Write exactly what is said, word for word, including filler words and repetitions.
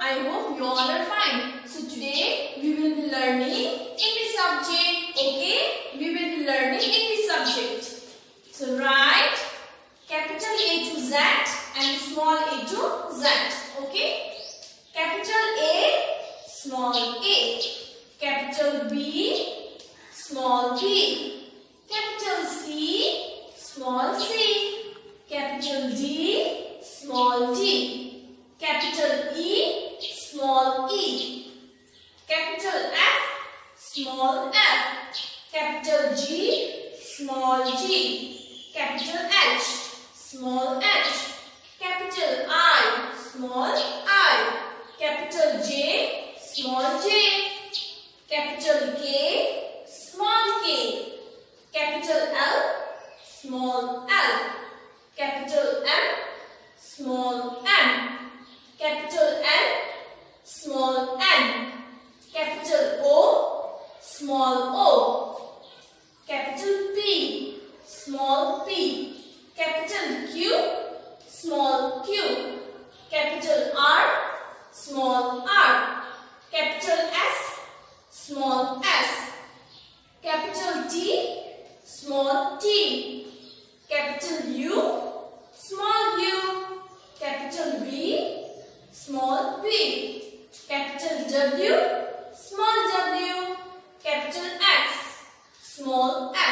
I hope you all are fine. So today we will be learning English subject. Okay, we will be learning English subject. So write capital A to Z and small a to Z. Okay, capital A, small a. Capital B, small b. Capital C, small c. Capital D, small d. Capital E, small e. Capital F, small f. Capital G, small g. Capital H, small h. Capital I, small I. Capital J, small j. Capital K, small k. Capital L, small l. Capital M, small m. Capital N, small n. Capital O, small o. Capital P, small p. Capital Q, small q. Capital R, small r. Capital S, small s. Capital T, small t. Capital U, small u. Capital V, small v. Capital W, small w. Capital X, small x.